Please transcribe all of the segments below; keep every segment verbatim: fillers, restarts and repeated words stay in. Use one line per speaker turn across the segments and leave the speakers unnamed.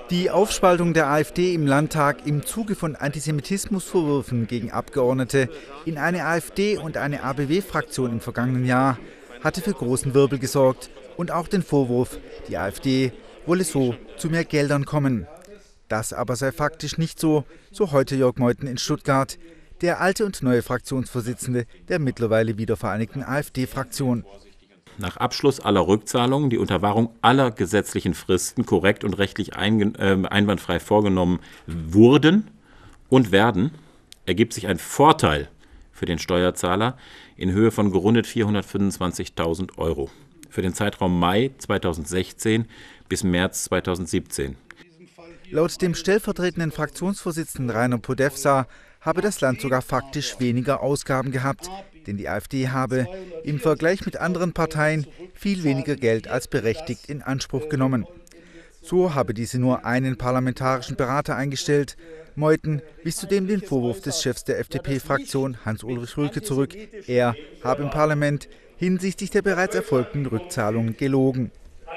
Die Aufspaltung der AfD im Landtag im Zuge von Antisemitismusvorwürfen gegen Abgeordnete in eine AfD- und eine A B W-Fraktion im vergangenen Jahr hatte für großen Wirbel gesorgt und auch den Vorwurf, die AfD wolle so zu mehr Geldern kommen. Das aber sei faktisch nicht so, so heute Jörg Meuthen in Stuttgart, der alte und neue Fraktionsvorsitzende der mittlerweile wiedervereinigten AfD-Fraktion.
Nach Abschluss aller Rückzahlungen, die unter Wahrung aller gesetzlichen Fristen korrekt und rechtlich ein, äh, einwandfrei vorgenommen wurden und werden, ergibt sich ein Vorteil für den Steuerzahler in Höhe von gerundet vierhundertfünfundzwanzigtausend Euro für den Zeitraum Mai zweitausendsechzehn bis März zweitausendsiebzehn.
Laut dem stellvertretenden Fraktionsvorsitzenden Rainer Podewsa habe das Land sogar faktisch weniger Ausgaben gehabt, denn die AfD habe im Vergleich mit anderen Parteien viel weniger Geld als berechtigt in Anspruch genommen. So habe diese nur einen parlamentarischen Berater eingestellt. Meuthen wies zudem den Vorwurf des Chefs der F D P-Fraktion Hans-Ulrich Rülke zurück. Er habe im Parlament hinsichtlich der bereits erfolgten Rückzahlungen gelogen.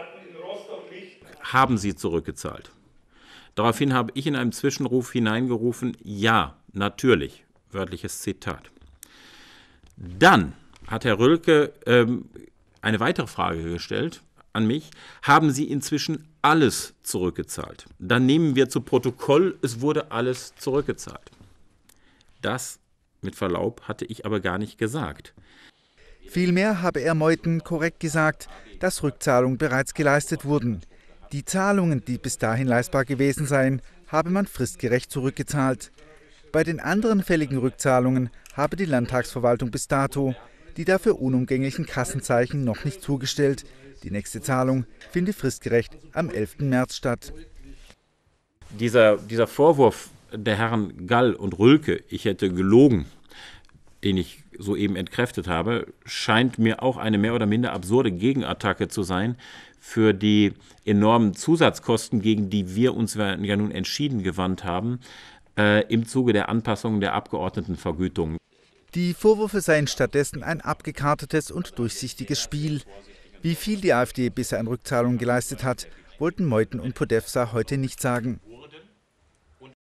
Haben Sie zurückgezahlt? Daraufhin habe ich in einem Zwischenruf hineingerufen, ja, natürlich, wörtliches Zitat. Dann hat Herr Rülke ähm, eine weitere Frage gestellt an mich, haben Sie inzwischen alles zurückgezahlt? Dann nehmen wir zu Protokoll, es wurde alles zurückgezahlt. Das, mit Verlaub, hatte ich aber gar nicht gesagt.
Vielmehr habe er Meuthen korrekt gesagt, dass Rückzahlungen bereits geleistet wurden. Die Zahlungen, die bis dahin leistbar gewesen seien, habe man fristgerecht zurückgezahlt. Bei den anderen fälligen Rückzahlungen habe die Landtagsverwaltung bis dato die dafür unumgänglichen Kassenzeichen noch nicht zugestellt. Die nächste Zahlung finde fristgerecht am elften März statt.
Dieser, dieser Vorwurf der Herren Gall und Rülke, ich hätte gelogen, den ich soeben entkräftet habe, scheint mir auch eine mehr oder minder absurde Gegenattacke zu sein für die enormen Zusatzkosten, gegen die wir uns ja nun entschieden gewandt haben, äh, im Zuge der Anpassung der Abgeordnetenvergütung.
Die Vorwürfe seien stattdessen ein abgekartetes und durchsichtiges Spiel. Wie viel die AfD bisher an Rückzahlungen geleistet hat, wollten Meuthen und Podewsa heute nicht sagen.